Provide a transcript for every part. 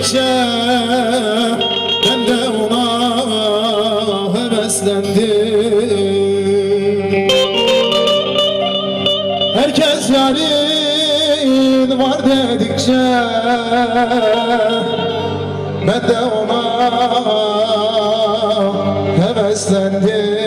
dedikçe ben de ona heveslendim. Herkes yarin var dedikçe ben de ona heveslendim.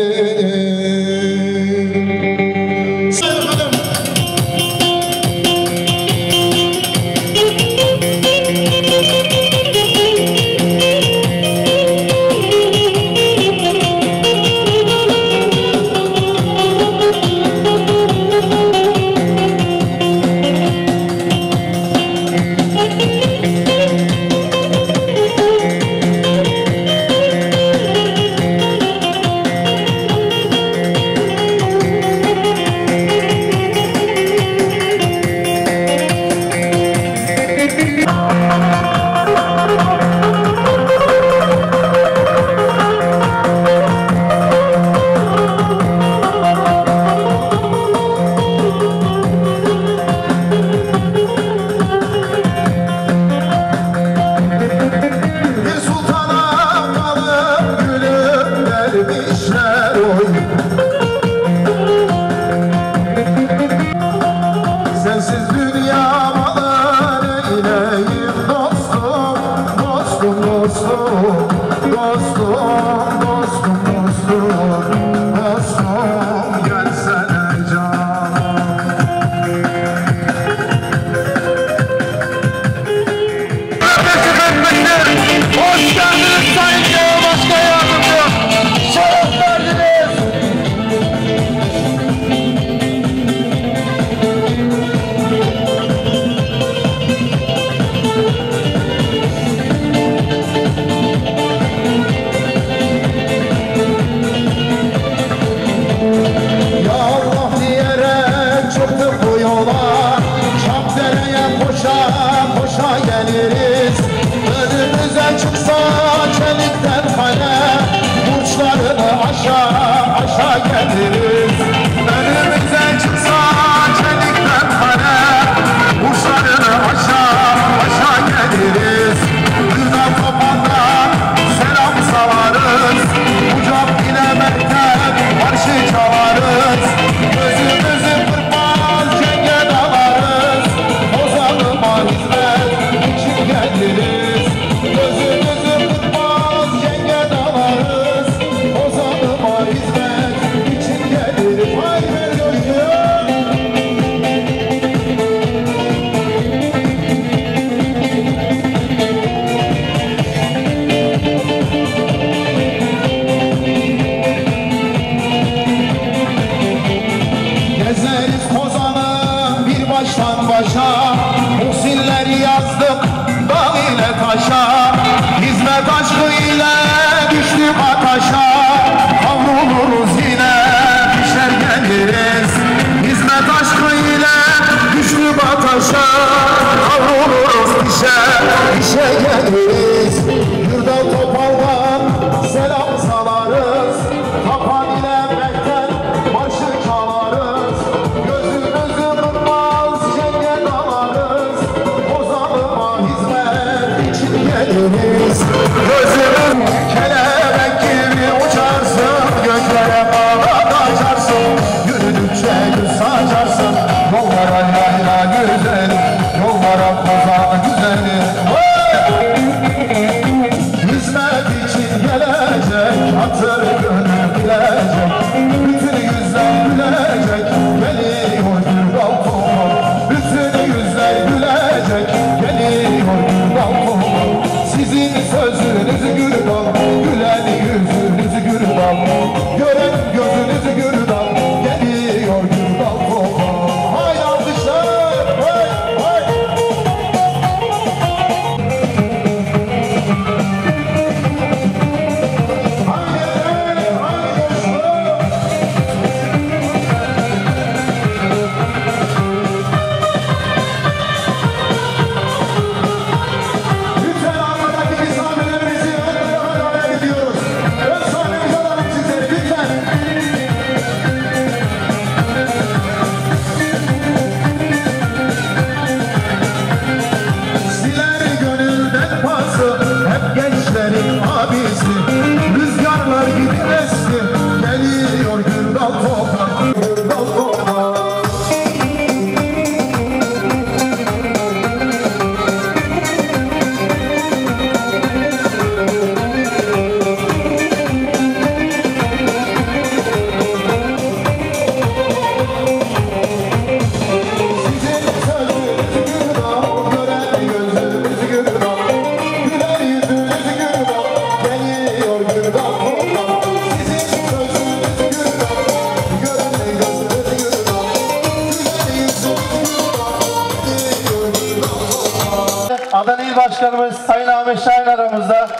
Sayın Ahmet Şahin aramızda.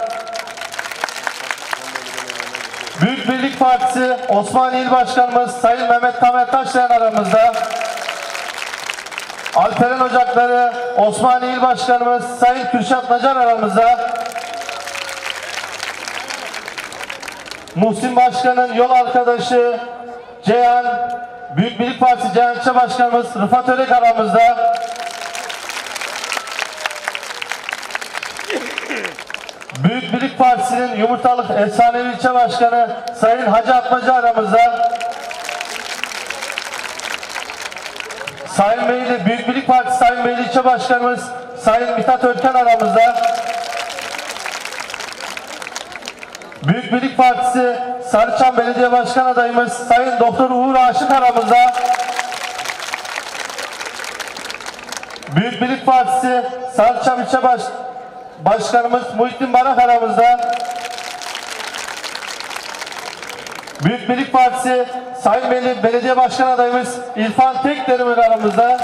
Büyük Birlik Partisi Osmaniye İl Başkanımız Sayın Mehmet Tamer Taşlayan aramızda. Alperen Ocakları Osmaniye İl Başkanımız Sayın Kürşat Nacar aramızda. Muhsin Başkan'ın yol arkadaşı Ceyhan, Büyük Birlik Partisi Ceyhan İlçe Başkanımız Rıfat Örek aramızda. Büyük Birlik Partisi'nin Yumurtalık Efsanevi İlçe Başkanı Sayın Hacı Atmaca aramızda. Sayın Beyli, Büyük Birlik Partisi Sayın Beyli İlçe Başkanımız Sayın Mithat Örken aramızda. Büyük Birlik Partisi Sarıçam Belediye Başkan adayımız Sayın Doktor Uğur Aşık aramızda. Büyük Birlik Partisi Sarıçam İlçe Başkanımız Muhittin Barak aramızda. Büyük Birlik Partisi Sayın Belediye Başkan adayımız İrfan Tekdemir aramızda.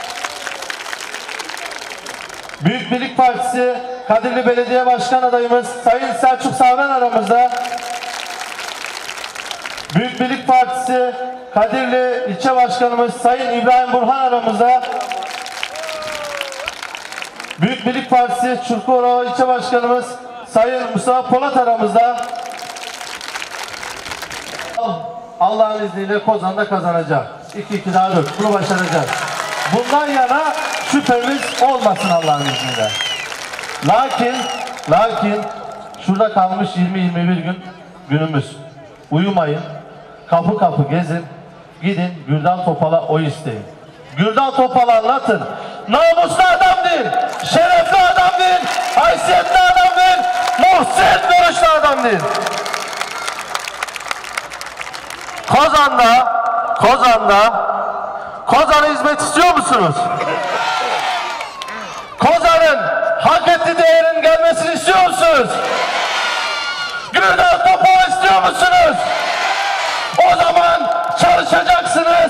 Büyük Birlik Partisi Kadirli Belediye Başkan adayımız Sayın Selçuk Savran aramızda. Büyük Birlik Partisi Kadirli İlçe Başkanımız Sayın İbrahim Burhan aramızda. Büyük Birlik Partisi Çurkurova İlçe Başkanımız Sayın Mustafa Polat aramızda. Allah'ın izniyle Kozan'da kazanacak. 2-2 daha 4. Bunu başaracağız. Bundan yana şüphemiz olmasın Allah'ın izniyle. Lakin şurada kalmış 20-21 gün günümüz. Uyumayın. Kapı kapı gezin. Gidin Gürdal Topal'a oy isteyin. Gürdal Topal'a anlatın. Namuslu adam değil. Şerefli adam değil. Haysiyetli adam değil. Muhsin duruşlu adam değil. Kozan'a hizmet istiyor musunuz? Kozan'ın hak ettiği değerin gelmesini istiyor musunuz? Gürdal Topal istiyor musunuz? O zaman çalışacaksınız.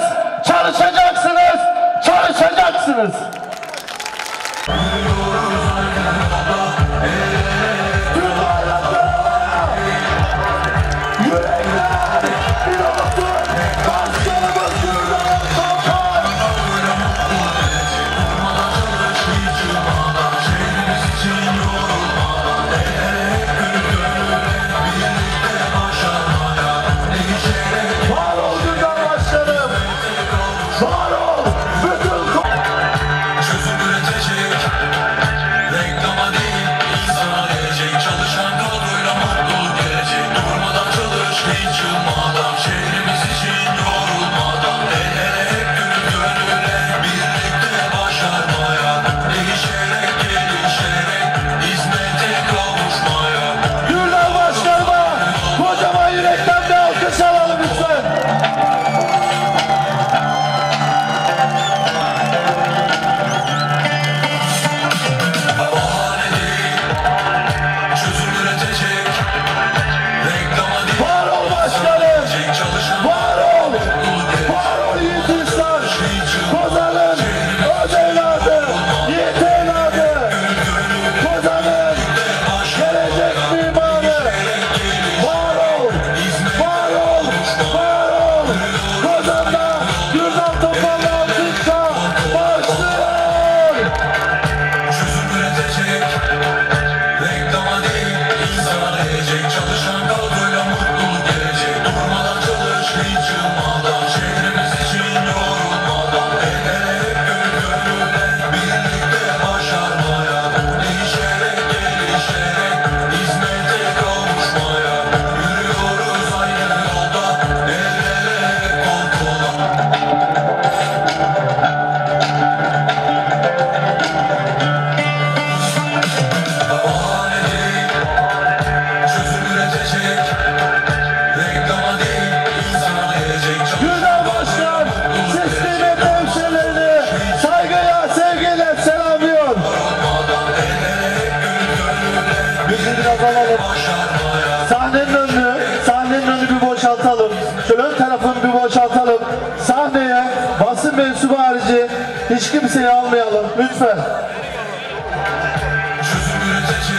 Sahnenin önünü bir boşaltalım. Şöyle ön tarafını bir boşaltalım. Sahneye basın mensubu harici hiç kimseyi almayalım lütfen.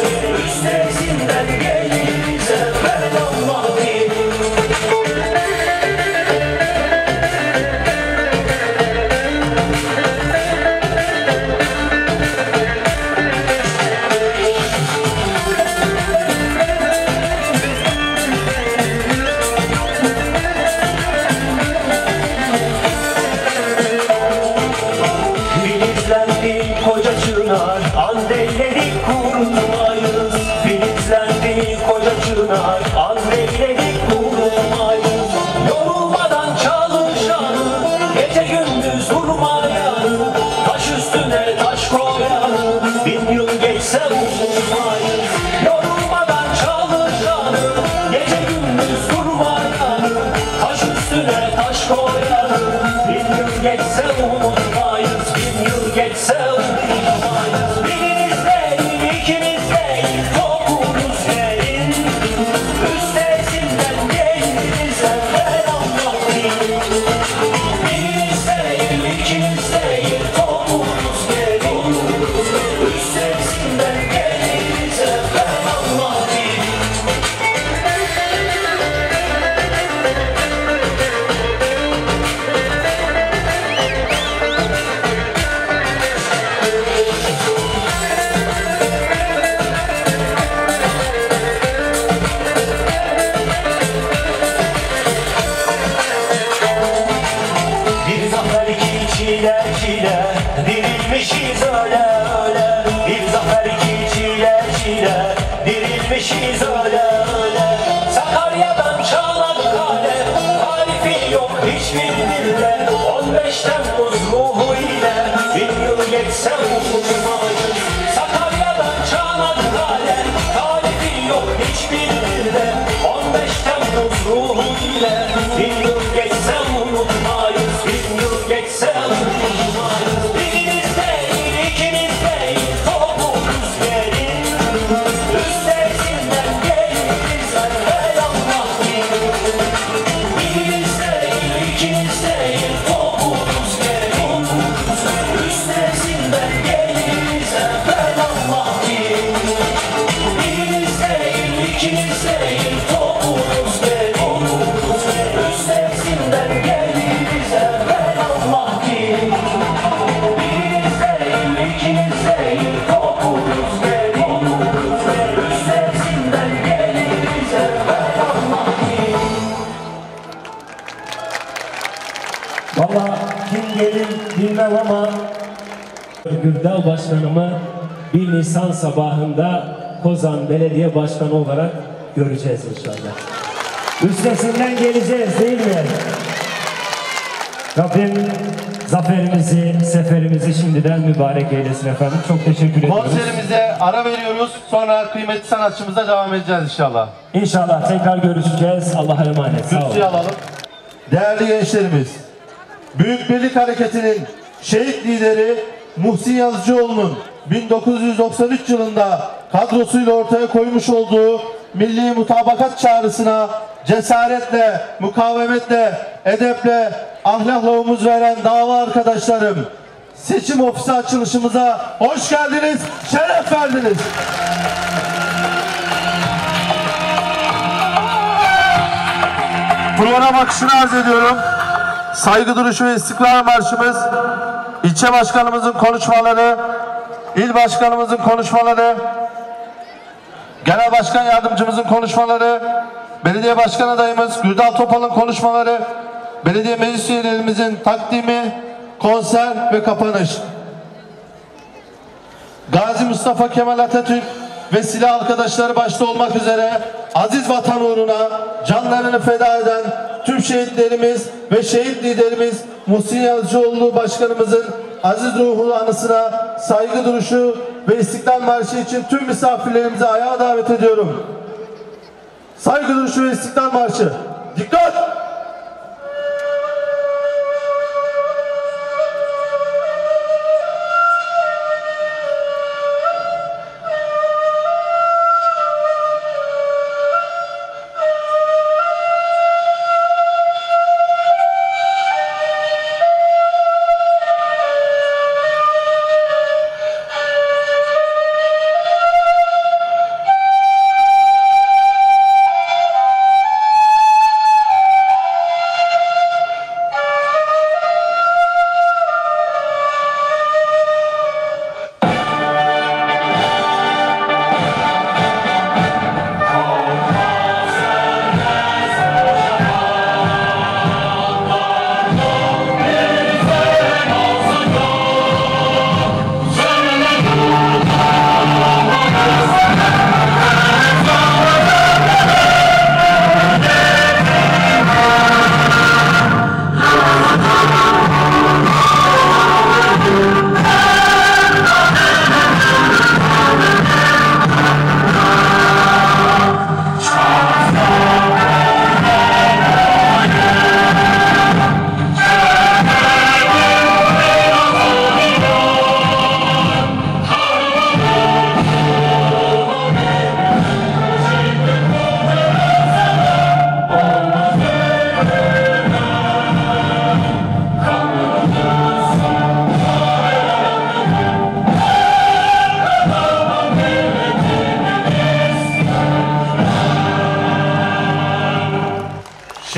üstesinden geliriz evvelallah bir. Koca çınar, andeyleri kurutmayız. Filizlendi koca çınar, andeyleri kurutmayız. Yorulmadan çalışanı, gece gündüz durmayanı, taş üstüne taş koyanı, 1000 yıl geçse unutmayız. Yorulmadan çalışanı, gece gündüz durmayanı, taş üstüne taş koyanı, 1000 yıl geçse unutmayız. 1000 yıl geçse unutmayız. Biriniz değil, ikiniz değil, topunuz gelin. Üstesinden geliriz evvelallah bir. Biriniz değil, ikiniz değil, topunuz gelin. Üstesinden geliriz evvelallah bir. Bir zafer iki çile çile, dirilmişiz öyle öyle. Bir zafer iki çile çile, dirilmişiz öyle öyle. Sakarya'dan Çanakkale, tarifi yok hiçbir dilde. 15 Temmuz ruhu ile 1000 yıl geçse unutmayız. Sakarya'dan Çanakkale, tarifi yok hiçbir dilde. 15 Temmuz ruhu ile 1000 yıl geçse unutmayız. 1000 yıl geçse unutmayız. Biriniz değil, ikiniz değil, topunuz gelin. Üstesinden geliriz evvelallah bir. Biriniz değil, ikiniz değil, topunuz gelin. Üstesinden geliriz evvelallah bir. Biriniz değil, ikiniz değil, topunuz gelin. Üstesinden geliriz evvelallah bir. Biriniz değil, ikiniz değil, topunuz gelin. Üstesinden geliriz evvelallah bir. Valla kim gelir bilmem ama Gürdal Başkanımı 1 Nisan sabahında Kozan Belediye Başkanı olarak göreceğiz inşallah. Üstesinden geleceğiz değil mi? Rabbim zaferimizi, seferimizi şimdiden mübarek eylesin efendim. Çok teşekkür ediyoruz. Konserimize ara veriyoruz. Sonra kıymetli sanatçımıza devam edeceğiz inşallah. İnşallah tekrar görüşeceğiz. Allah'a emanet. Sağ olun. Kürsüyü alalım. Değerli gençlerimiz, Büyük Birlik Hareketi'nin şehit lideri Muhsin Yazıcıoğlu'nun 1993 yılında kadrosuyla ortaya koymuş olduğu milli mutabakat çağrısına cesaretle, mukavemetle, edeple, ahlakla omuz veren dava arkadaşlarım, seçim ofisi açılışımıza hoş geldiniz, şeref verdiniz. Program akışını arz ediyorum. Saygı duruşu ve istiklal marşımız, ilçe başkanımızın konuşmaları, il başkanımızın konuşmaları, genel başkan yardımcımızın konuşmaları, belediye başkan adayımız Gürdal Topal'ın konuşmaları, belediye meclis üyelerimizin takdimi, konser ve kapanış. Gazi Mustafa Kemal Atatürk ve silah arkadaşları başta olmak üzere aziz vatan uğruna canlarını feda eden tüm şehitlerimiz ve şehit liderimiz Muhsin Yazıcıoğlu Başkanımızın aziz ruhunu anısına saygı duruşu ve istiklal marşı için tüm misafirlerimizi ayağa davet ediyorum. Saygı duruşu ve istiklal marşı. Dikkat!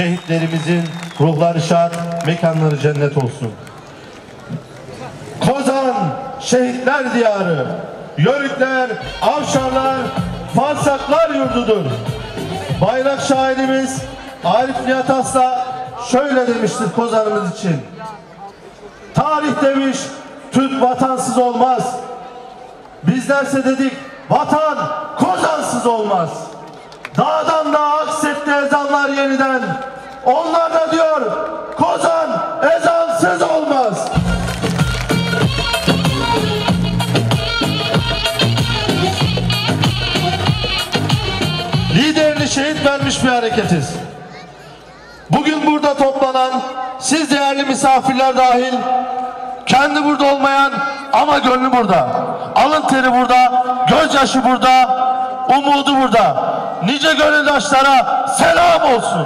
Şehitlerimizin ruhları şad, mekanları cennet olsun. Kozan şehitler diyarı, Yörükler, Avşarlar, Farsaklar yurdudur. Bayrak şairimiz Arif Nihat Asla şöyle demiştir Kozan'ımız için. Tarih demiş, Türk vatansız olmaz. Bizlerse dedik, vatan Kozansız olmaz. Dağdan dağa aksetti ezanlar yeniden. Onlar da diyor, Kozan ezansız olmaz. Liderini şehit vermiş bir hareketiz. Bugün burada toplanan siz değerli misafirler dahil, kendi burada olmayan ama gönlü burada, alın teri burada, gözyaşı burada, umudu burada. Nice gönüldaşlara selam olsun.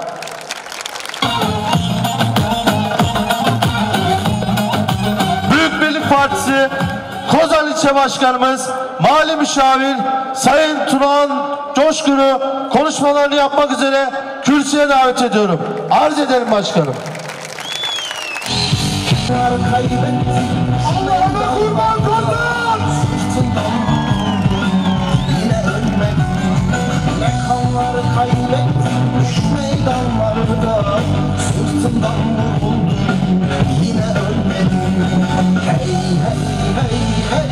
Büyük Birlik Partisi Kozan İlçe Başkanımız Mali Müşavir Sayın Turan Coşkun'u konuşmalarını yapmak üzere kürsüye davet ediyorum. Arz ederim başkanım. Allah'ına kurban Kozan! Yine ölmek, ne kanlar kaybettim şu meydanlarda, sırtımdan vuruldum, yine ölmedim. Hey hey hey hey.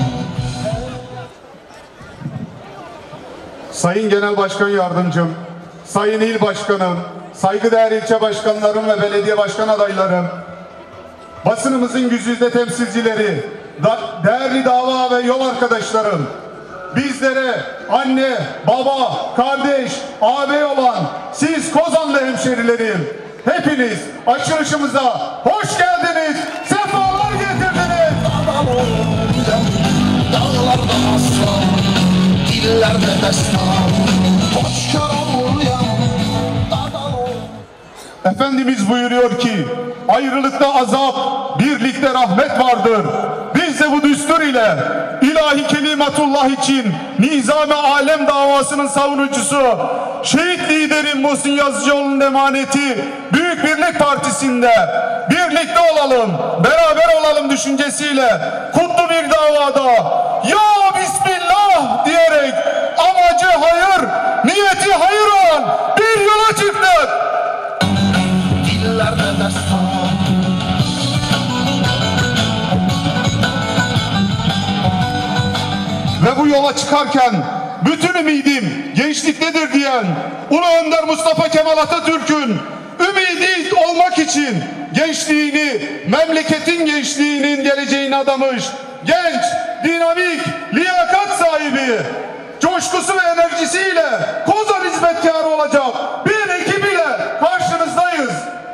Sayın Genel Başkan Yardımcım, Sayın İl Başkanım, saygıdeğer ilçe başkanlarım ve belediye başkan adaylarım, basınımızın güzide temsilcileri, değerli dava ve yol arkadaşlarım, bizlere anne, baba, kardeş, ağabey olan siz Kozanlı hemşerilerim, hepiniz açılışımıza hoş geldiniz, sefalar getirdiniz. Adam olacağım, dağlarda aslan, dillerde destan, hoşkar oluyam, adam ol. Efendimiz buyuruyor ki ayrılıkta azap, birlikte rahmet vardır. Biz de bu düstur ile ilahi kelimatullah için nizam-ı alem davasının savunucusu şehit liderim Muhsin Yazıcıoğlu'nun emaneti Büyük Birlik Partisi'nde birlikte olalım, beraber olalım düşüncesiyle kutlu bir davada ya Bismillah diyerek amacı hayır, niyeti hayır olan bir yola çıktık. Dillerde destan. Ve bu yola çıkarken bütün ümidim gençliktedir diyen Ulu Önder Mustafa Kemal Atatürk'ün ümidi olmak için gençliğini, memleketin gençliğinin geleceğini adamış, genç, dinamik, liyakat sahibi, coşkusu ve enerjisiyle Kozan hizmetkarı olacak bir ekip ile karşınızdayız.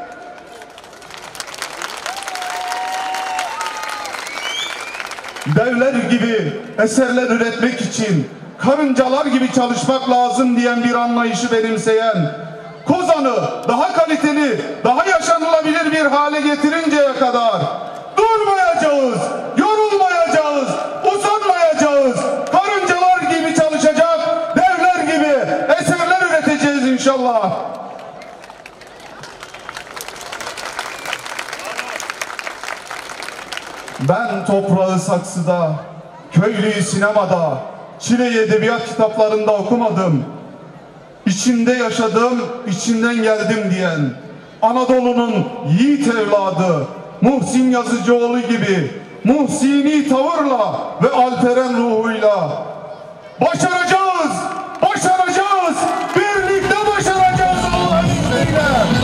Devler gibi eserler üretmek için karıncalar gibi çalışmak lazım diyen bir anlayışı benimseyen, Kozan'ı daha kaliteli, daha yaşanılabilir bir hale getirinceye kadar durmayacağız, yorulmayacağız, uzanmayacağız. Karıncalar gibi çalışacak, devler gibi eserler üreteceğiz inşallah. Ben toprağı saksıda, köylüyü sinemada, çileyi edebiyat kitaplarında okumadım. İçinde yaşadım, içinden geldim diyen Anadolu'nun yiğit evladı Muhsin Yazıcıoğlu gibi muhsini tavırla ve alperen ruhuyla başaracağız, başaracağız, birlikte başaracağız Allah'ın izniyle.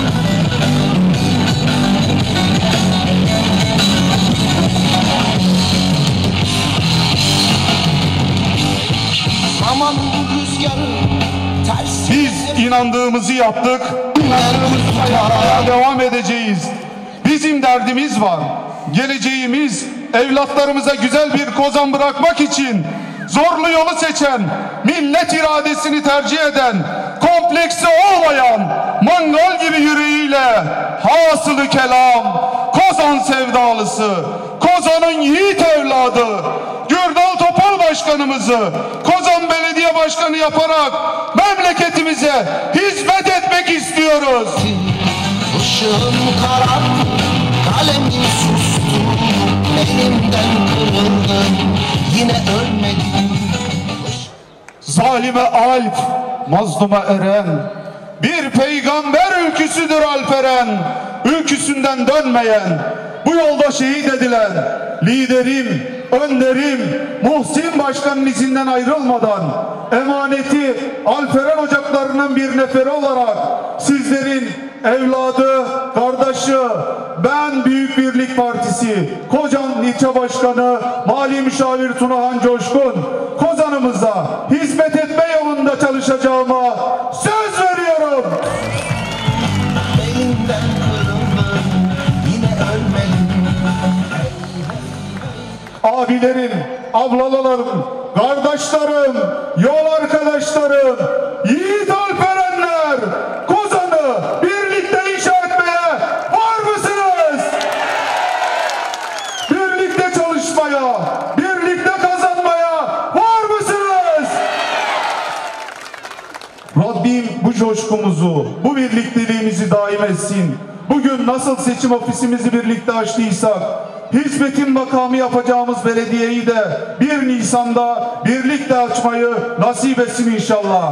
Aman rüzgarı ters. Biz inandığımızı yaptık, yapmaya devam edeceğiz. Bizim derdimiz var. Geleceğimiz evlatlarımıza güzel bir Kozan bırakmak için zorlu yolu seçen, millet iradesini tercih eden, kompleksi olmayan, mangal gibi yüreğiyle hasılı kelam, Kozan sevdalısı, Kozan'ın yiğit evladı, Gürdal Topal Başkanımızı Kozan Belediye Başkanı yaparak memleketimize hizmet etmek istiyoruz. Başım karardı, kalemim sustu, elimden kırıldı, yine ölmedim. Zalime alp, mazluma eren, bir peygamber ülküsüdür Alperen, ülküsünden dönmeyen, bu yolda şehit edilen, liderim, önderim, Muhsin Başkan'ın izinden ayrılmadan, emaneti Alperen ocaklarının bir neferi olarak, sizlerin evladı, kardeşi, ben Büyük Birlik Partisi, Kozan İlçe Başkanı, Mali Müşavir Tunahan Coşkun, Kozan'ımıza hizmet etme yolunda çalışacağıma söz veriyorum. Elimden kırıldı, yine ölmedim. Abilerim, ablalarım, kardeşlerim, yol arkadaşlarım, yiğit Alperenler, Kozan'ı birlikte inşa etmeye var mısınız? Birlikte çalışmaya, birlikte kazanmaya var mısınız? Rabbim bu coşkumuzu, bu birlikteliğimizi daim etsin. Bugün nasıl seçim ofisimizi birlikte açtıysak, hizmetin makamı yapacağımız belediyeyi de 1 Nisan'da birlikte açmayı nasip etsin inşallah.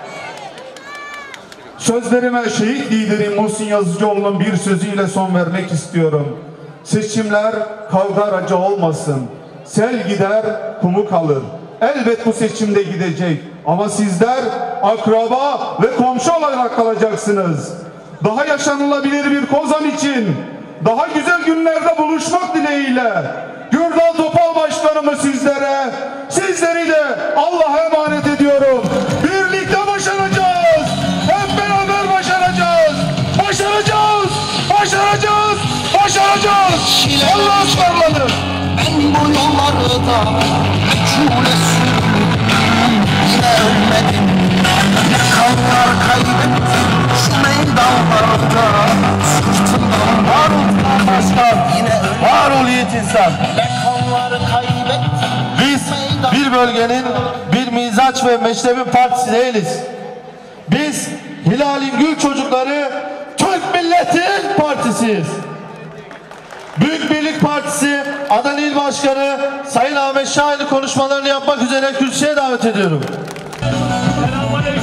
Sözlerime şehit liderim Muhsin Yazıcıoğlu'nun bir sözüyle son vermek istiyorum. Seçimler kavga aracı olmasın. Sel gider, kumu kalır. Elbet bu seçimde gidecek. Ama sizler akraba ve komşu olarak kalacaksınız. Daha yaşanılabilir bir Kozan için, daha güzel günlerde buluşmak dileğiyle Gürdal Topal Başkanımı sizleri de Allah'a emanet ediyorum. Birlikte başaracağız. Hep beraber başaracağız. Başaracağız. Başaracağız. Başaracağız. Allah'a ısmarladık. Ben bu yollarda meçhule sürdüm, yine ölmedim. Ne kanlar kaybettim şu meydanlarda, sırtımdan var ol başkan, yine ölmedim. Var ol yiğit insan. Ne kanlar kaybettim. Biz bir bölgenin bir mizaç ve meşrebin partisi değiliz. Biz Hilal'in gül çocukları Türk Milleti'nin partisiyiz. Büyük Birlik Partisi Adana İl Başkanı Sayın Ahmet Şahin'i konuşmalarını yapmak üzere kürsüye davet ediyorum. Selamünaleyküm.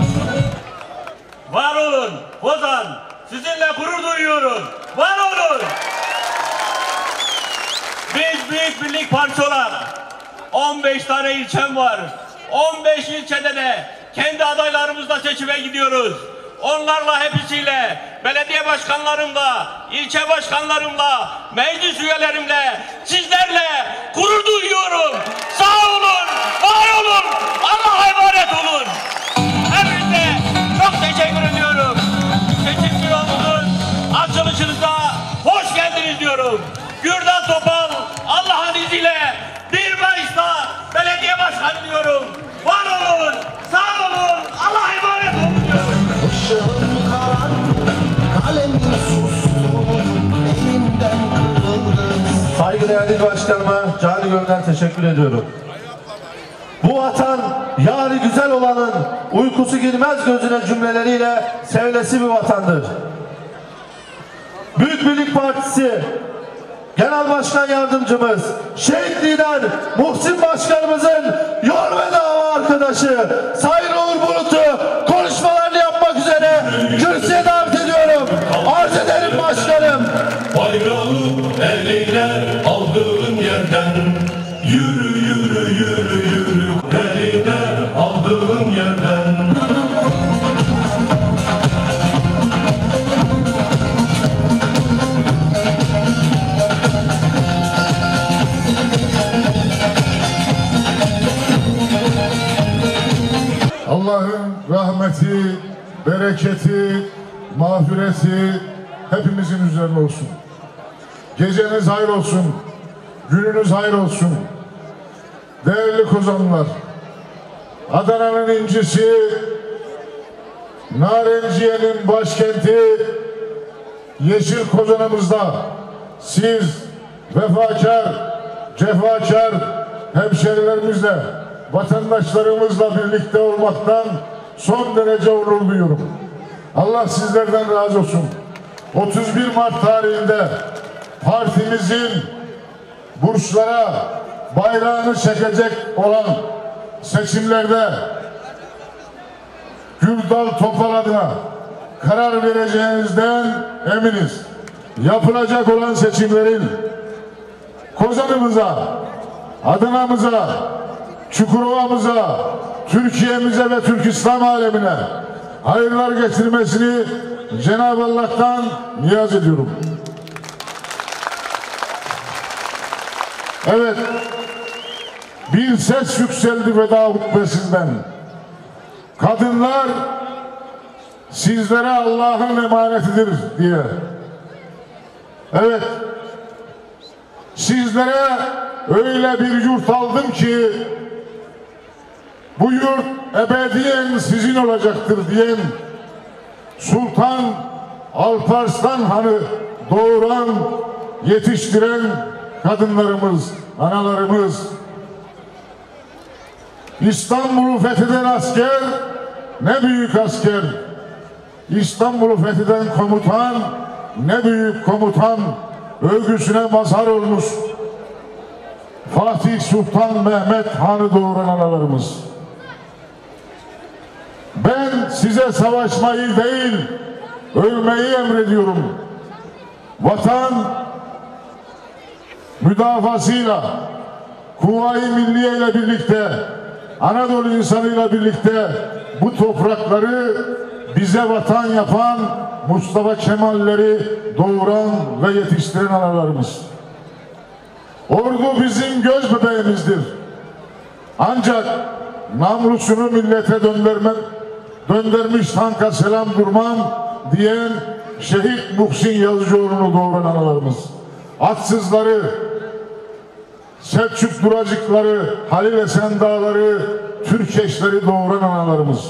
Var olun Kozan. Sizinle gurur duyuyoruz. Var olun. Biz Büyük Birlik Partisi olarak 15 tane ilçem var. 15 ilçede de kendi adaylarımızla seçime gidiyoruz. Onlarla hepsiyle, belediye başkanlarımla, ilçe başkanlarımla, meclis üyelerimle, sizlerle gurur duyuyorum. Sağ olun, var olun, Allah'a emanet olun. Hepinize çok teşekkür ediyorum. Seçim büromuzun açılışınıza hoş geldiniz diyorum. Gürdal Topal, Allah'ın izniyle 1 Mayıs'ta belediye başkanı diyorum. Var olun, sağ olun, Allah'a emanet olun diyorum. Başım karardı, kalemim sustu, elimden kırıldı. Saygıdeğer İl Başkanıma canı gönülden teşekkür ediyorum. Bu vatan yarı güzel olanın uykusu girmez gözüne cümleleriyle sevlesi bir vatandır. Büyük Birlik Partisi Genel Başkan Yardımcımız, şehit lider Muhsin Başkanımızın yol ve dava arkadaşı Sayın Uğur Bulut'u konuşmalarını yapmak üzere kürsüye davet ediyorum. Arz ederim başkanım. Bayrağı eline aldığın yerden yürü yürü yürü yürü, eline aldığın yerden. Allah'ın rahmeti, bereketi, mağfireti hepimizin üzerine olsun. Geceniz hayır olsun, gününüz hayır olsun. Değerli Kozanlılar, Adana'nın incisi, Narenciye'nin başkenti Yeşil Kozan'ımızda siz vefakar, cefakar hemşerilerimizle, vatandaşlarımızla birlikte olmaktan son derece onur duyuyorum. Allah sizlerden razı olsun. 31 Mart tarihinde partimizin burslara bayrağını çekecek olan seçimlerde Gürdal Topal adına karar vereceğinizden eminiz. Yapılacak olan seçimlerin Kozan'ımıza, Adana'mıza, Çukurova'mıza, Türkiye'mize ve Türk İslam alemine hayırlar getirmesini Cenab-ı Allah'tan niyaz ediyorum. Evet, bir ses yükseldi veda hutbesinden. Kadınlar sizlere Allah'ın emanetidir diye. Evet, sizlere öyle bir yurt aldım ki bu yurt ebediyen sizin olacaktır diyen Sultan Alparslan Han'ı doğuran, yetiştiren kadınlarımız, analarımız, İstanbul'u fetheden asker, ne büyük asker, İstanbul'u fetheden komutan, ne büyük komutan, övgüsüne mazhar olmuş Fatih Sultan Mehmet Han'ı doğuran analarımız. Ben size savaşmayı değil, ölmeyi emrediyorum. Vatan müdafasıyla, Kuvayi Milliye ile birlikte, Anadolu insanıyla birlikte bu toprakları bize vatan yapan Mustafa Kemal'leri doğuran ve yetiştiren analarımız. Ordu bizim göz bebeğimizdir. Ancak namlusunu millete döndürmüş tanka selam durmam diyen şehit Muhsin Yazıcıoğlu'nu doğuran analarımız. Atsızları, Selçuk Duracıkları, Halil Esen Dağları, Türkeşleri doğuran analarımız.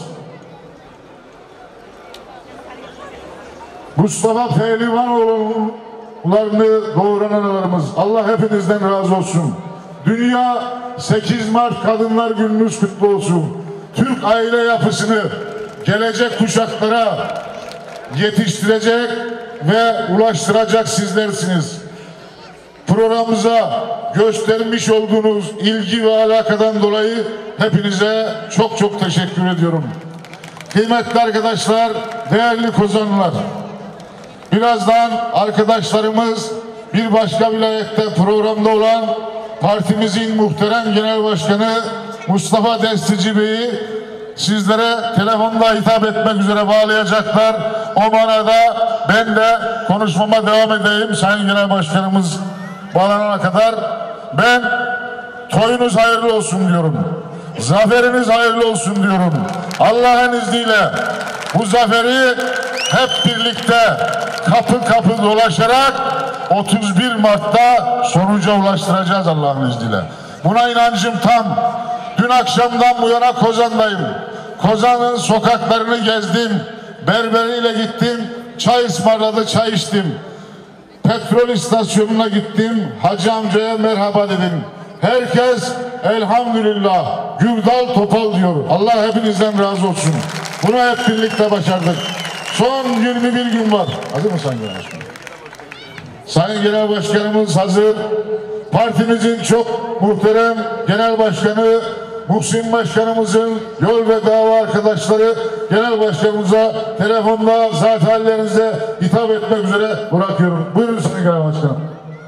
Mustafa Pehlivanoğullarını doğuran analarımız. Allah hepinizden razı olsun. Dünya 8 Mart Kadınlar Gününüz kutlu olsun. Türk aile yapısını gelecek kuşaklara yetiştirecek ve ulaştıracak sizlersiniz. Programımıza göstermiş olduğunuz ilgi ve alakadan dolayı hepinize çok çok teşekkür ediyorum. Kıymetli arkadaşlar, değerli Kozanlılar, birazdan arkadaşlarımız bir başka vilayette programda olan partimizin muhterem Genel Başkanı Mustafa Destici Bey'i sizlere telefonda hitap etmek üzere bağlayacaklar. O manada ben de konuşmama devam edeyim. Sayın Genel Başkanımız bağlanana kadar ben toyunuz hayırlı olsun diyorum. Zaferiniz hayırlı olsun diyorum. Allah'ın izniyle bu zaferi hep birlikte kapı kapı dolaşarak 31 Mart'ta sonuca ulaştıracağız Allah'ın izniyle. Buna inancım tam. Dün akşamdan bu yana Kozan'dayım. Kozan'ın sokaklarını gezdim. Berberiyle gittim. Çay ısmarladı, çay içtim. Petrol istasyonuna gittim. Hacı amcaya merhaba dedim. Herkes elhamdülillah Gürdal Topal diyor. Allah hepinizden razı olsun. Bunu hep birlikte başardık. Son 21 gün var. Hazır mı Sayın Genel Başkanım? Sayın Genel Başkanımız hazır. Partimizin çok muhterem Genel Başkanı Muhsin Başkanımızın yol ve dava arkadaşları Genel Başkanımıza telefonla zat hallerinize hitap etmek üzere bırakıyorum. Buyurun Sayın Genel Başkanım.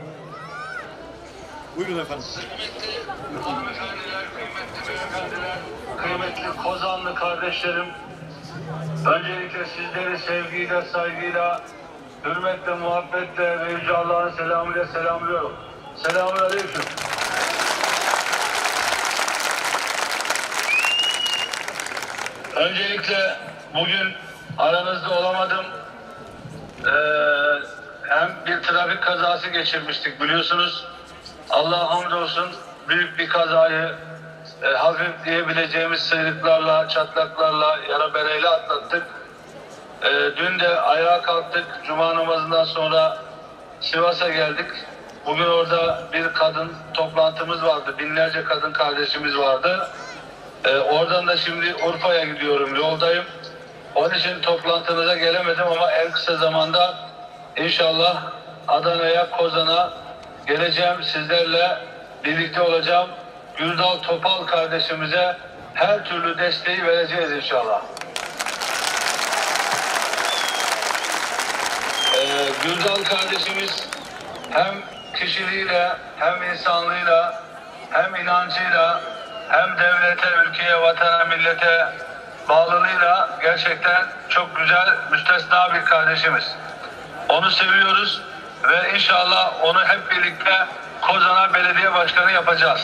Buyurun efendim. Kıymetli hanımefendiler, kıymetli beyefendiler, kıymetli Kozanlı kardeşlerim, öncelikle sizleri sevgiyle, saygıyla, hürmetle, muhabbetle ve Yüce Allah'ın selamıyla selamlıyorum. Selamun aleyküm. Öncelikle bugün aranızda olamadım. Hem bir trafik kazası geçirmiştik biliyorsunuz. Allah'a hamdolsun büyük bir kazayı hafif diyebileceğimiz sıyrıklarla, çatlaklarla, yara bereyle atlattık. Dün de ayağa kalktık. Cuma namazından sonra Sivas'a geldik. Bugün orada bir kadın toplantımız vardı. Binlerce kadın kardeşimiz vardı. Oradan da şimdi Urfa'ya gidiyorum. Yoldayım. Onun için toplantınıza gelemedim ama en kısa zamanda İnşallah Adana'ya, Kozan'a geleceğim. Sizlerle birlikte olacağım. Gürdal Topal kardeşimize her türlü desteği vereceğiz inşallah. Gürdal kardeşimiz hem kişiliğiyle, hem insanlığıyla, hem inancıyla, hem devlete, ülkeye, vatana, millete bağlılığıyla gerçekten çok güzel, müstesna bir kardeşimiz. Onu seviyoruz ve inşallah onu hep birlikte Kozan'a belediye başkanı yapacağız.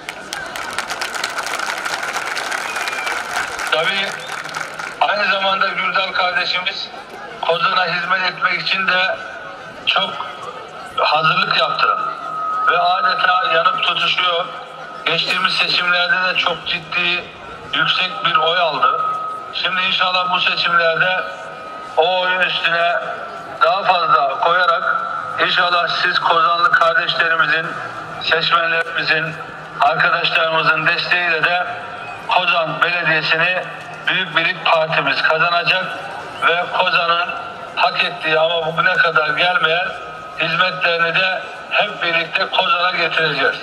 Tabii aynı zamanda Gürdal kardeşimiz Kozan'a hizmet etmek için de çok hazırlık yaptı ve adeta yanıp tutuşuyor. Geçtiğimiz seçimlerde de çok ciddi, yüksek bir oy aldı. Şimdi inşallah bu seçimlerde o oyun üstüne daha fazla koyarak inşallah siz Kozanlı kardeşlerimizin, seçmenlerimizin, arkadaşlarımızın desteğiyle de Kozan Belediyesi'ni Büyük Birlik Partimiz kazanacak ve Kozan'ın hak ettiği ama bugüne kadar gelmeyen hizmetlerini de hep birlikte Kozan'a getireceğiz.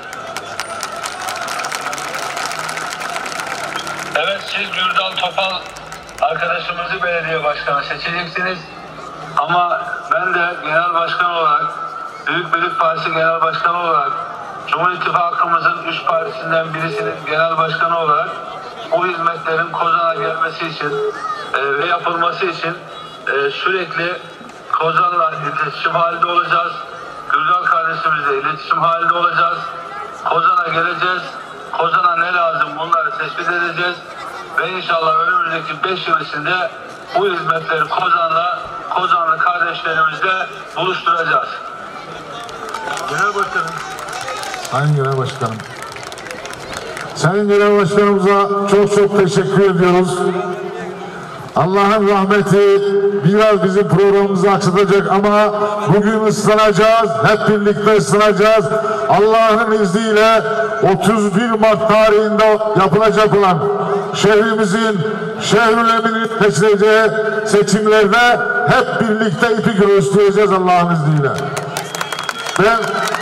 Evet, siz Gürdal Topal arkadaşımızı belediye başkanı seçeceksiniz. Ama ben de genel başkan olarak, Büyük Birlik Partisi genel başkanı olarak, Cumhur İttifakımızın 3 partisinden birisinin genel başkanı olarak bu hizmetlerin Kozan'a gelmesi için ve yapılması için sürekli Kozan'la iletişim halinde olacağız. Gürdal kardeşimizle iletişim halinde olacağız. Kozan'a geleceğiz. Kozan'a ne lazım bunları tespit edeceğiz. Ve inşallah önümüzdeki 5 yıl içinde bu hizmetleri Kozanlı kardeşlerimizle buluşturacağız. Genel Başkanım. Sayın Genel Başkanım. Sayın Genel Başkanımıza çok teşekkür ediyoruz. Allah'ın rahmeti biraz bizim programımızı aksatacak ama bugün ıslanacağız, hep birlikte ıslanacağız. Allah'ın izniyle 31 Mart tarihinde yapılacak olan şehrimizin Şehrülemin'in seçileceği seçimlerde hep birlikte ipi göğüsleyeceğiz Allah'ın izniyle. Ben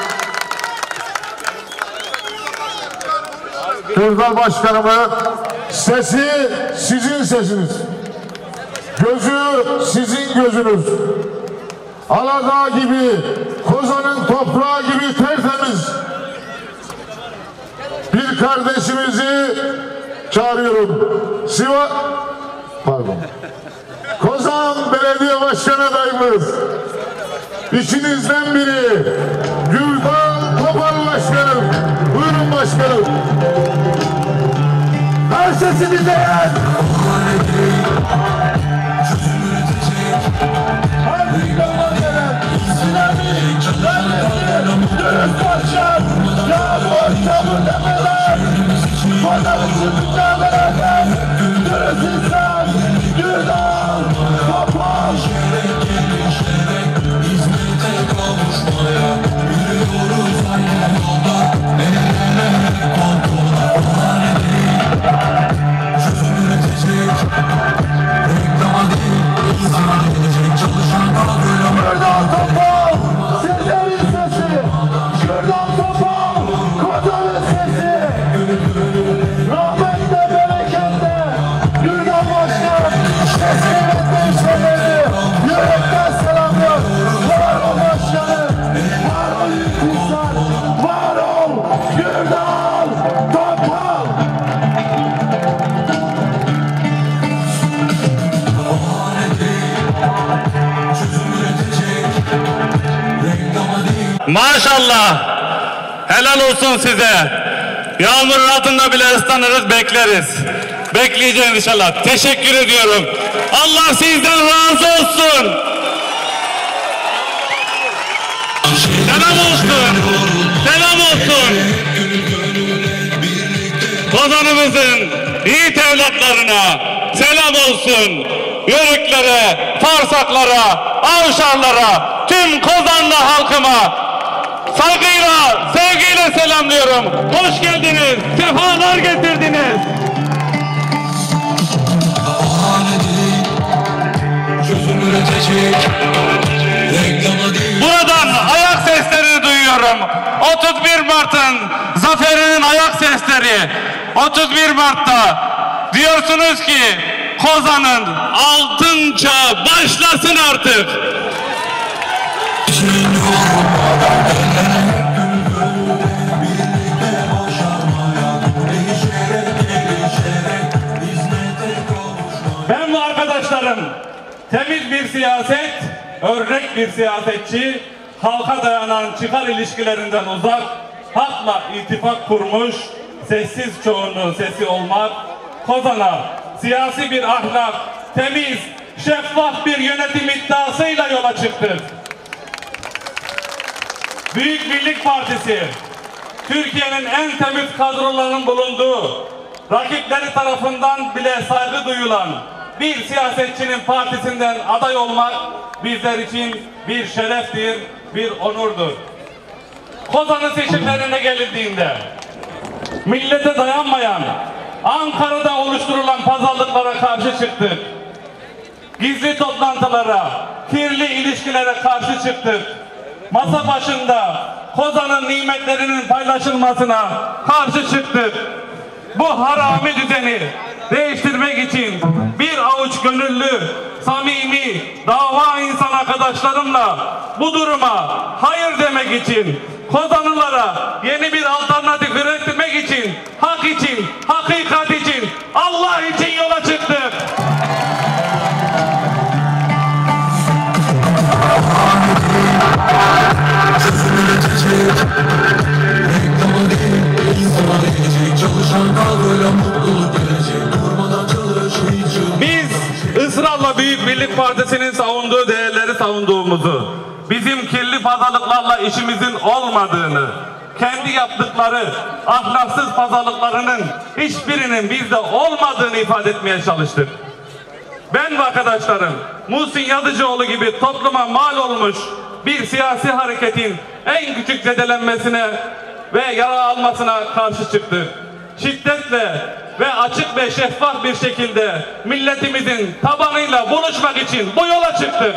Gürdal Başkanımı, sesi sizin sesiniz. Gözü sizin gözünüz. Aladağ gibi, Kozan'ın toprağı gibi tertemiz bir kardeşimizi çağırıyorum. Kozan Belediye Başkanı adayımız. İçinizden biri Gürdal Topal Başkanım. Buyurun başkanım. Her sesini değer. Maşallah. Helal olsun size. Yağmurun altında bile ıslanırız, bekleriz. Bekleyeceğiz inşallah. Teşekkür ediyorum. Allah sizden razı olsun. Selam olsun. Selam olsun. Kozanımızın yiğit evlatlarına selam olsun. Yörüklere, Farsaklara, Avşarlara, tüm Kozanlı halkıma saygıyla, sevgiyle selamlıyorum. Hoş geldiniz, sefalar getirdiniz. Çözüm üretecek 31 Mart'ın zaferinin ayak sesleri. 31 Mart'ta diyorsunuz ki Kozan'ın altın çağı başlasın artık. Ben ve arkadaşlarım temiz bir siyaset, örnek bir siyasetçi, halka dayanan çıkar ilişkilerinden uzak, halkla ittifak kurmuş, sessiz çoğunluğun sesi olmak, Kozan'a siyasi bir ahlak, temiz, şeffaf bir yönetim iddiasıyla yola çıktık. Büyük Birlik Partisi, Türkiye'nin en temiz kadrolarının bulunduğu, rakipleri tarafından bile saygı duyulan bir siyasetçinin partisinden aday olmak bizler için bir şereftir, bir onurdur. Kozan'ın seçimlerine gelindiğinde millete dayanmayan, Ankara'da oluşturulan pazarlıklara karşı çıktık. Gizli toplantılara, kirli ilişkilere karşı çıktık. Masa başında Kozan'ın nimetlerinin paylaşılmasına karşı çıktık. Bu harami düzeni değiştirmek için bir avuç gönüllü, samimi, dava insan arkadaşlarımla bu duruma hayır demek için, Kozanlılara yeni bir alternatif üretmek için, hak için, hakikat için, Allah için yola çıktık. Biz ısrarla Büyük Birlik Partisi'nin savunduğu değerleri savunduğumuzu, bizim kirli pazarlıklarla işimizin olmadığını, kendi yaptıkları ahlaksız pazarlıklarının hiçbirinin bizde olmadığını ifade etmeye çalıştık. Ben ve arkadaşlarım Muhsin Yazıcıoğlu gibi topluma mal olmuş bir siyasi hareketin en küçük zedelenmesine ve yara almasına karşı çıktık. Şiddetle ve açık ve şeffaf bir şekilde milletimizin tabanıyla buluşmak için bu yola çıktık.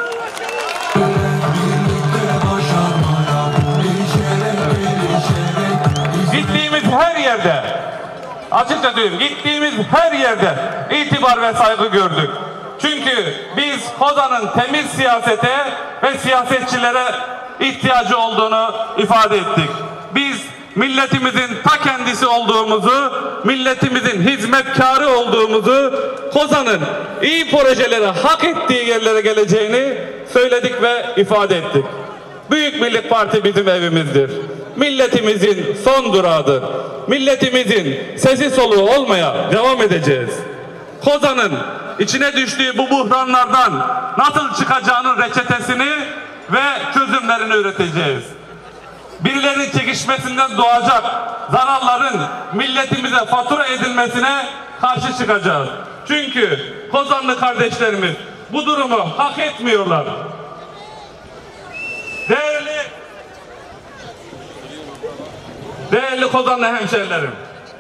Gittiğimiz her yerde, açıkça diyorum, gittiğimiz her yerde itibar ve saygı gördük. Çünkü biz Kozan'ın temiz siyasete ve siyasetçilere ihtiyacı olduğunu ifade ettik. Biz milletimizin ta kendisi olduğumuzu, milletimizin hizmetkarı olduğumuzu, Kozan'ın iyi projelere hak ettiği yerlere geleceğini söyledik ve ifade ettik. Büyük Birlik Parti bizim evimizdir. Milletimizin son durağıdır. Milletimizin sesi soluğu olmaya devam edeceğiz. Kozan'ın içine düştüğü bu buhranlardan nasıl çıkacağının reçetesini ve çözümlerini üreteceğiz. Birilerinin çekişmesinden doğacak zararların milletimize fatura edilmesine karşı çıkacağız. Çünkü Kozanlı kardeşlerimiz bu durumu hak etmiyorlar. Değerli Kozanlı hemşehrilerim,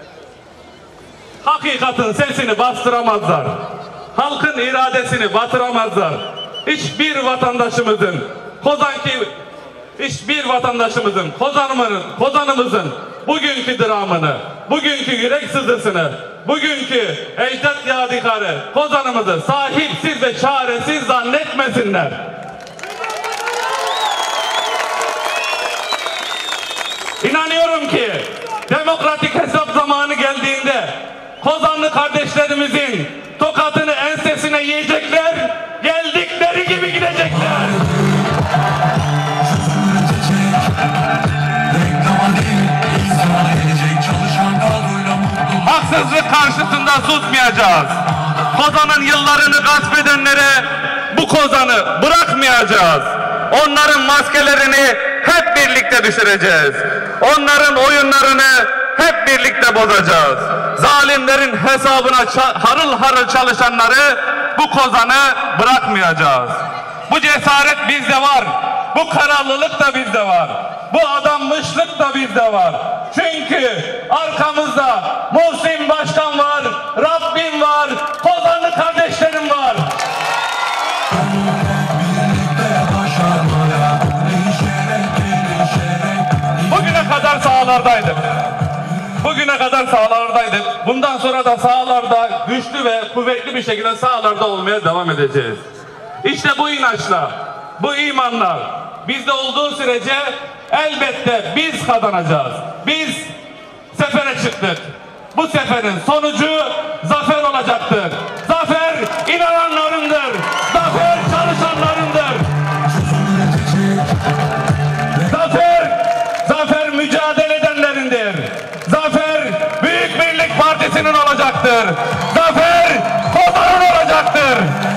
hakikatin sesini bastıramazlar. Halkın iradesini batıramazlar. Hiçbir vatandaşımızın, Kozan'ımızın bugünkü dramını, bugünkü yürek sızısını, bugünkü ecdat yadigarı Kozan'ımızı sahipsiz ve çaresiz zannetmesinler. İnanıyorum ki demokratik hesap zamanı geldiğinde Kozanlı kardeşlerimizin tokatını ensesine yiyecekler, geldikleri gibi gidecekler. Haksızlık karşısında susmayacağız. Kozan'ın yıllarını gasp edenlere bu Kozan'ı bırakmayacağız. Onların maskelerini hep birlikte düşüreceğiz. Onların oyunlarını hep birlikte bozacağız. Zalimlerin hesabına harıl harıl çalışanları bu Kozan'ı bırakmayacağız. Bu cesaret bizde var. Bu kararlılık da bizde var. Bu adanmışlık da bizde var. Çünkü arkamızda Muhsin Başkan var, Rabbim var, Kozanlı kardeşlerim var. Bu sahalardaydık. Bugüne kadar sahalardaydık. Bundan sonra da sahalarda güçlü ve kuvvetli bir şekilde sahalarda olmaya devam edeceğiz. İşte bu inançla, bu imanla bizde olduğu sürece elbette biz kazanacağız. Biz sefere çıktık. Bu seferin sonucu zafer olacaktır. Zafer inananlarındır. Zafer çalışanlarındır. Zafer mücadele edenlerindir. Zafer Büyük Birlik Partisi'nin olacaktır. Zafer Kozan'ın olacaktır.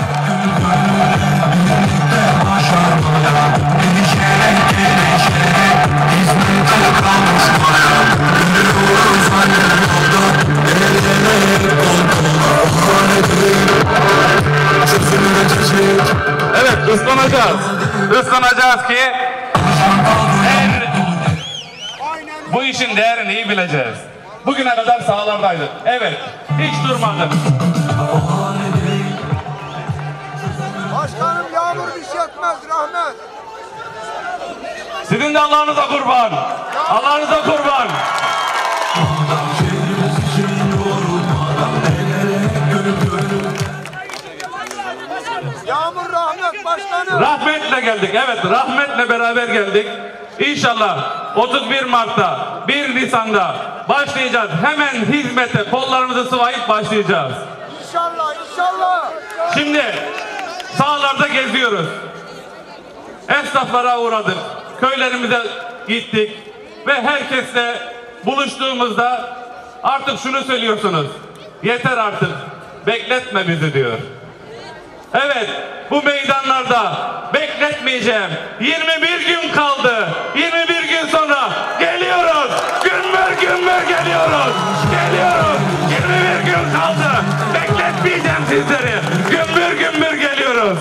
Evet, ıslanacağız. Islanacağız ki bu işin değerini iyi bileceğiz. Bugüne kadar sahalardaydık. Evet, hiç durmadık. Başkanım yağmur bir şey etmez rahmet. Sizin de Allah'ınıza kurban. Allah'ınıza kurban. Yağmur rahmet başkanım. Rahmetle geldik. Evet, rahmetle beraber geldik. İnşallah 31 Mart'ta, 1 Nisan'da başlayacağız. Hemen hizmete kollarımızı sıvayıp başlayacağız. İnşallah, inşallah. Şimdi sahalarda geziyoruz. Esnaflara uğradık. Köylerimize gittik. Ve herkesle buluştuğumuzda artık şunu söylüyorsunuz. Yeter artık. Bekletme bizi diyor. Evet, bu meydanlarda bekletmeyeceğim. 21 gün kaldı. 21 gün sonra geliyoruz. Gümbür gümbür geliyoruz. Geliyoruz. 21 gün kaldı. Bekletmeyeceğim sizleri. Gümbür gümbür geliyoruz.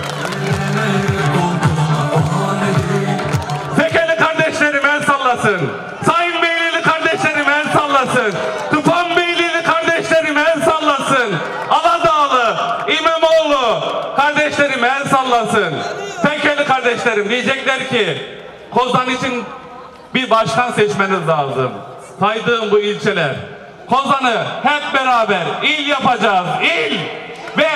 Fekeli kardeşlerim el sallasın. Sayın Beylili kardeşlerim el sallasın. Tufan Beylili kardeşlerim el sallasın. Aladağlı, İmamoğlu kardeşlerim el sallasın. Fekeli kardeşlerim diyecekler ki Kozan için bir başkan seçmeniz lazım. Saydığım bu ilçeler. Kozan'ı hep beraber il yapacağız. İl ve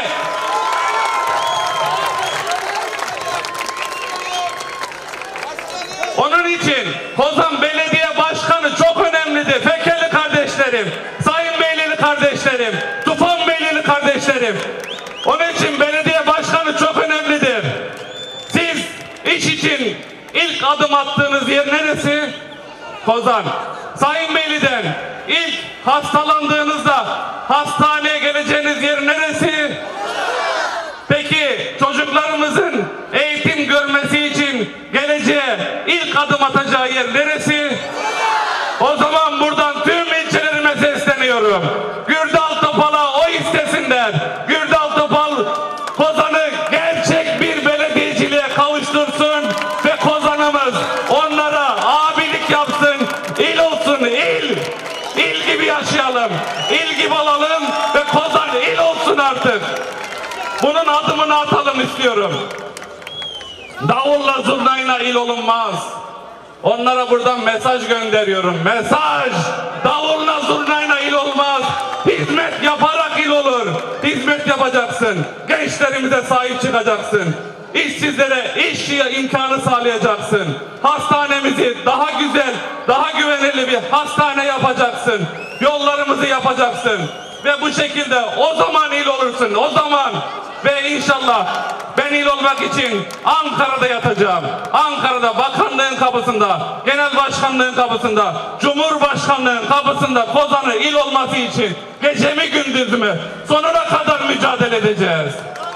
onun için Kozan Belediye Başkanı çok önemlidir. Fekeli kardeşlerim, Sayın Beylili kardeşlerim, Tufan Beylili kardeşlerim. Onun için belediye başkanı çok önemlidir. Siz iş için ilk adım attığınız yer neresi? Kozan. Sayın Beyli'den ilk hastalandığınızda hastaneye geleceğiniz yer neresi? Peki çocuklarımızın eğitim görmesi için geleceğe ilk adım atacağı yer neresi? O zaman buradan tüm ilçelerime sesleniyorum. Gürdal Topal'a oy istesinler. Gürdal Topal Kozan'ı gerçek bir belediyeciliğe kavuştursun ve Kozan'ımız onlara abilik yapsın. İl olsun, il. İl gibi yaşayalım. İl gibi olalım ve Kozan il olsun artık. Bunun adımını atalım istiyorum. Davulla zurnayla il olunmaz. Onlara buradan mesaj gönderiyorum. Mesaj! Davulla zurnayla il olmaz. Hizmet yaparak il olur. Hizmet yapacaksın. Gençlerimize sahip çıkacaksın. İşsizlere iş imkanı sağlayacaksın. Hastanemizi daha güzel, daha güvenilir bir hastane yapacaksın. Yollarımızı yapacaksın. Ve bu şekilde o zaman il olursun. O zaman ve inşallah ben il olmak için Ankara'da yatacağım. Ankara'da bakanlığın kapısında, genel başkanlığın kapısında, cumhurbaşkanlığın kapısında Kozan'ı il olması için gecemi gündüzümü sonuna kadar mücadele edeceğiz.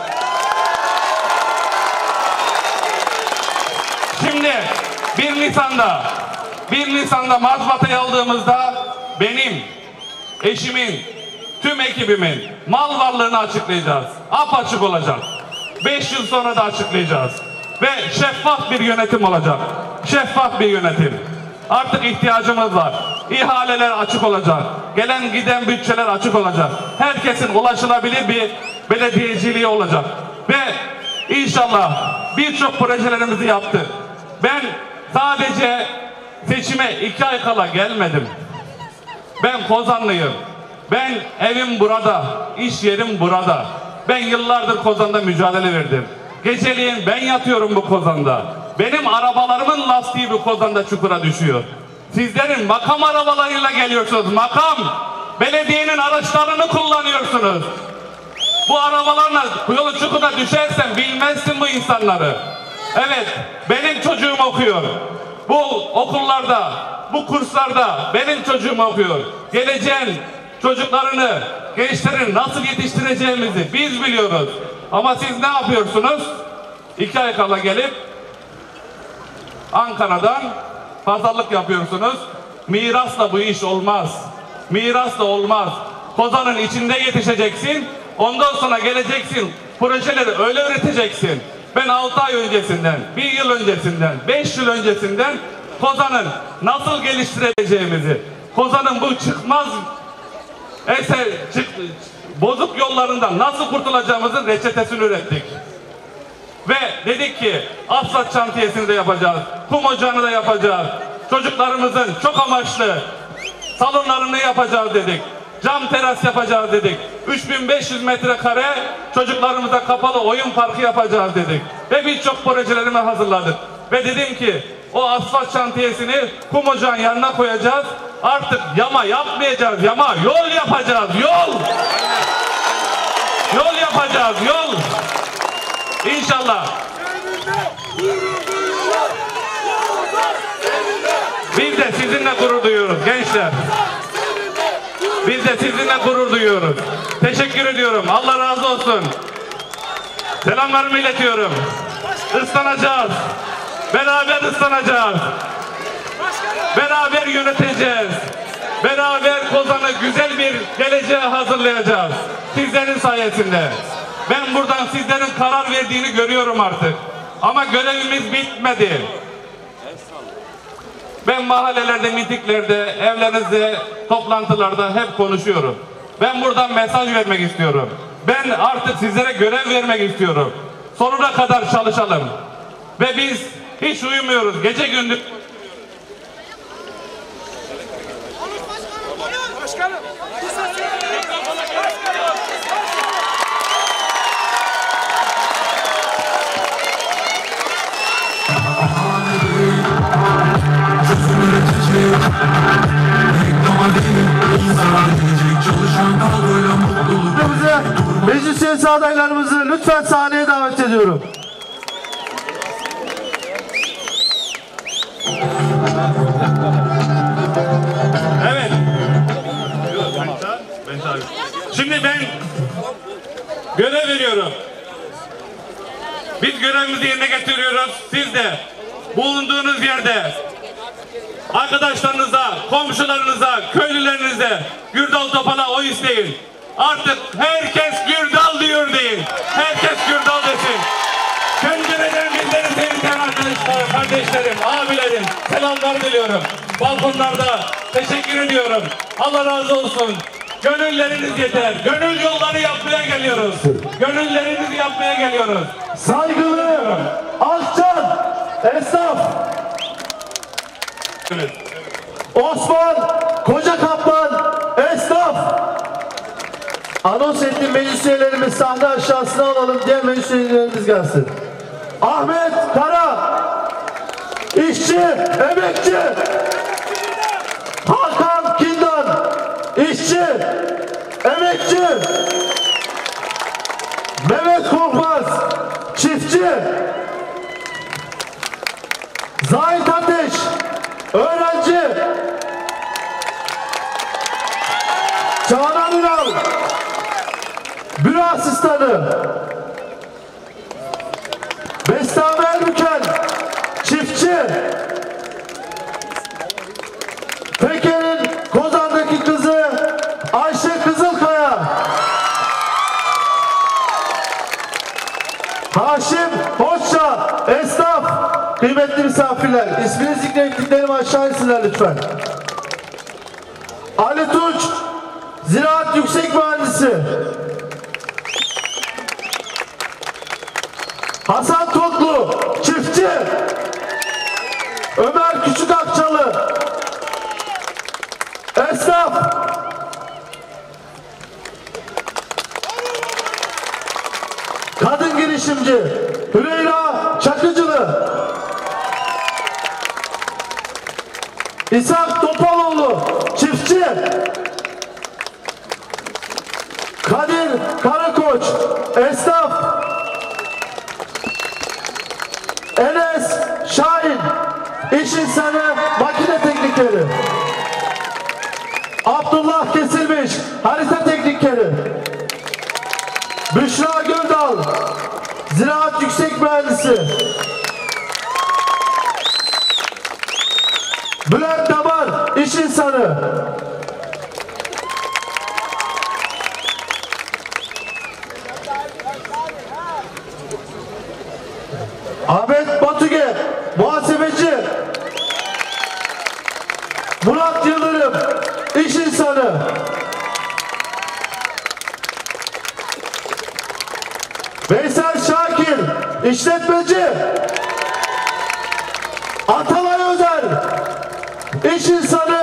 Şimdi 1 Nisan'da mazbatayı aldığımızda benim, eşimin, tüm ekibimin mal varlığını açıklayacağız. Apaçık olacak. 5 yıl sonra da açıklayacağız. Ve şeffaf bir yönetim olacak. Şeffaf bir yönetim. Artık ihtiyacımız var. İhaleler açık olacak. Gelen giden bütçeler açık olacak. Herkesin ulaşılabilir bir belediyeciliği olacak. Ve inşallah birçok projelerimizi yaptık. Ben sadece seçime 2 ay kala gelmedim. Ben Kozanlıyım. Ben evim burada, iş yerim burada. Ben yıllardır Kozan'da mücadele verdim. Geceliğin ben yatıyorum bu Kozan'da. Benim arabalarımın lastiği bu Kozan'da çukura düşüyor. Sizlerin makam arabalarıyla geliyorsunuz. Makam, belediyenin araçlarını kullanıyorsunuz. Bu arabalarla yolun çukura düşersen bilmezsin bu insanları. Evet, benim çocuğum okuyor. Bu okullarda, bu kurslarda benim çocuğum okuyor. Geleceğin çocuklarını, gençlerin nasıl yetiştireceğimizi biz biliyoruz. Ama siz ne yapıyorsunuz? 2 ay kala gelip Ankara'dan pazarlık yapıyorsunuz. Mirasla bu iş olmaz. Mirasla olmaz. Kozan'ın içinde yetişeceksin. Ondan sonra geleceksin. Projeleri öyle üreteceksin. Ben 6 ay öncesinden, 1 yıl öncesinden, 5 yıl öncesinden Kozan'ın nasıl geliştireceğimizi, Kozan'ın bu çıkmaz bozuk yollarından nasıl kurtulacağımızın reçetesini ürettik. Ve dedik ki asfalt şantiyesini de yapacağız, kum ocağını da yapacağız, çocuklarımızın çok amaçlı salonlarını yapacağız dedik. Cam teras yapacağız dedik. 3500 metrekare çocuklarımıza kapalı oyun parkı yapacağız dedik. Ve birçok projelerimi hazırladık. Ve dedim ki o asfalt şantiyesini kum ocağın yanına koyacağız. Artık yama yapmayacağız. Yama yol yapacağız. Yol. Yol yapacağız. Yol. İnşallah. Biz de sizinle gurur duyuyoruz gençler. Biz de sizinle gurur duyuyoruz. Teşekkür ediyorum. Allah razı olsun. Selamlarımı iletiyorum. Islanacağız. Beraber ıslanacağız. Beraber yöneteceğiz. Beraber Kozan'ı güzel bir geleceğe hazırlayacağız. Sizlerin sayesinde. Ben buradan sizlerin karar verdiğini görüyorum artık. Ama görevimiz bitmedi. Ben mahallelerde, mitinglerde, evlerinizde, toplantılarda hep konuşuyorum. Ben buradan mesaj vermek istiyorum. Ben artık sizlere görev vermek istiyorum. Sonuna kadar çalışalım. Ve biz hiç uyumuyoruz. Gece gündüz. Başkanım. Meclis üyesi adaylarımızı lütfen sahneye davet ediyorum. Evet. Şimdi ben görev veriyorum. Biz görevimizi yerine getiriyoruz. Siz de bulunduğunuz yerde arkadaşlarınıza, komşularınıza, köylülerinize Gürdal Topal'a oy isteyin. Artık herkes Gürdal diyor deyin. Herkes Gürdal desin. Pencereden bizleri seyreden arkadaşlar, kardeşlerim, abilerim selamlar diliyorum. Balkonlarda teşekkür ediyorum. Allah razı olsun. Gönülleriniz yeter. Gönül yolları yapmaya geliyoruz. Gönüllerinizi yapmaya geliyoruz. Saygılı Akçan esnaf Osman Koca Kaplan esnaf. Anons ettiğim meclis üyelerimiz sahne aşağısına alalım. Diğer meclis üyelerimiz gelsin. Ahmet Kara işçi, emekçi. Hakan Kindan işçi, emekçi. Mehmet Korkmaz çiftçi. Zahit Ateş öğrenci. Canan Ünal büro asistanı. Bestami Elbüken çiftçi. Peker'in Kozan'daki kızı Ayşe Kızılkaya. Haşim Hoşça esnaf. Kıymetli misafirler, ismini zikrettiklerim aşağı insinler lütfen. Ali Tunç Ziraat Yüksek Mühendisi. Hasan Toklu çiftçi. Ömer Küçük Akçalı girişimci Hüreyra Çakıcılı, İshak Topaloğlu çiftçi, Kadir Karakoç esnaf, Enes Şahin iş insanı makine teknikeri, Abdullah Kesilmiş harita teknikeri, Büşra Göldal ziraat yüksek mühendisi, Bülent Damar iş insanı, Ahmet Batuge muhasebeci, Murat Yıldırım iş insanı, Veysel Şakir işletmeci, Atalay Özer iş insanı,